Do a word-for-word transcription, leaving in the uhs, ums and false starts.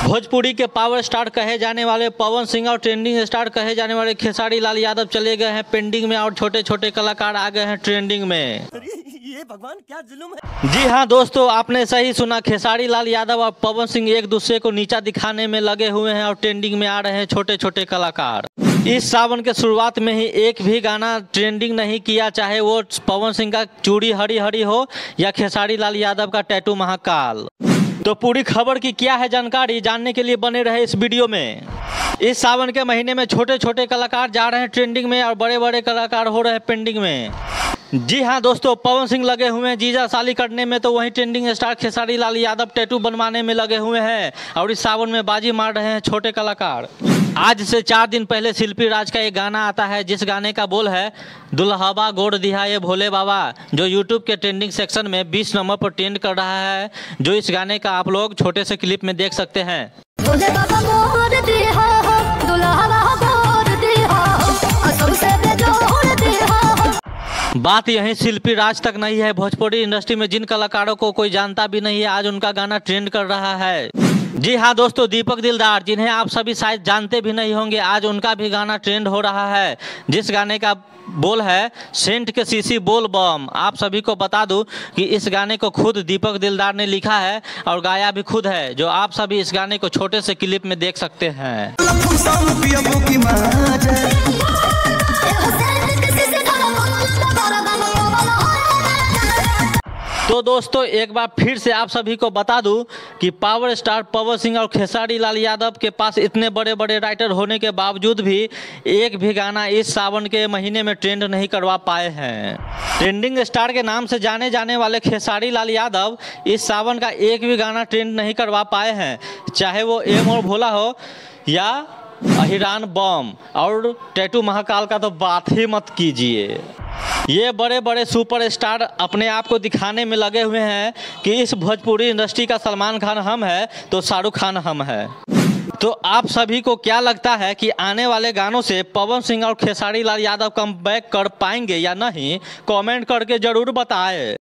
भोजपुरी के power star कहे जाने वाले पवन सिंह और ट्रेंडिंग स्टार कहे जाने वाले खेसारी लाल यादव चले गए हैं पेंडिंग में और छोटे छोटे कलाकार आ गए हैं ट्रेंडिंग में। ये भगवान क्या जुल्म है। जी हाँ दोस्तों, आपने सही सुना, खेसारी लाल यादव और पवन सिंह एक दूसरे को नीचा दिखाने में लगे हुए हैं और ट्रेंडिंग में आ रहे हैं छोटे छोटे कलाकार। इस सावन के शुरुआत में ही एक भी गाना ट्रेंडिंग नहीं किया, चाहे वो पवन सिंह का चूड़ी हरी हरी हो या खेसारी लाल यादव का टैटू महाकाल। तो पूरी खबर की क्या है जानकारी जानने के लिए बने रहे इस वीडियो में। इस सावन के महीने में छोटे छोटे कलाकार जा रहे हैं ट्रेंडिंग में और बड़े बड़े कलाकार हो रहे हैं पेंडिंग में। जी हाँ दोस्तों, पवन सिंह लगे हुए हैं जीजा साली करने में, तो वहीं trending star Khesari Lal Yadav tattoo बनवाने में लगे हुए हैं और इस सावन में बाजी मार रहे हैं छोटे कलाकार। आज से चार दिन पहले शिल्पी राज का एक गाना आता है जिस गाने का बोल है दुल्हबा गोड़ दिहा ये भोले बाबा, जो यूट्यूब के ट्रेंडिंग सेक्शन में बीस नंबर पर ट्रेंड कर रहा है। जो इस गाने का आप लोग छोटे से क्लिप में देख सकते हैं। भोले बाबा गोड़ दिहा हो, दुल्हबा गोड़ दिहा हो, सबसे बेजोड़ दिहा हो। बात यहीं शिल्पी राज तक नहीं है, भोजपुरी इंडस्ट्री में जिन कलाकारों को कोई जानता भी नहीं है आज उनका गाना ट्रेंड कर रहा है। जी हाँ दोस्तों, दीपक दिलदार, जिन्हें आप सभी शायद जानते भी नहीं होंगे, आज उनका भी गाना ट्रेंड हो रहा है जिस गाने का बोल है सेंट के सीसी बोल बम। आप सभी को बता दूं कि इस गाने को खुद दीपक दिलदार ने लिखा है और गाया भी खुद है, जो आप सभी इस गाने को छोटे से क्लिप में देख सकते हैं। तो दोस्तों एक बार फिर से आप सभी को बता दूं कि पावर स्टार पवन सिंह और खेसारी लाल यादव के पास इतने बड़े बड़े राइटर होने के बावजूद भी एक भी गाना इस सावन के महीने में ट्रेंड नहीं करवा पाए हैं। ट्रेंडिंग स्टार के नाम से जाने जाने वाले खेसारी लाल यादव इस सावन का एक भी गाना ट्रेंड नहीं करवा पाए हैं, चाहे वो एम और भोला हो या अहिरान बम और टैटू महाकाल का तो बात ही मत कीजिए। ये बड़े बड़े सुपरस्टार अपने आप को दिखाने में लगे हुए हैं कि इस भोजपुरी इंडस्ट्री का सलमान खान हम है तो शाहरुख खान हम है। तो आप सभी को क्या लगता है कि आने वाले गानों से पवन सिंह और खेसारी लाल यादव कम बैक कर पाएंगे या नहीं? कमेंट करके जरूर बताएं।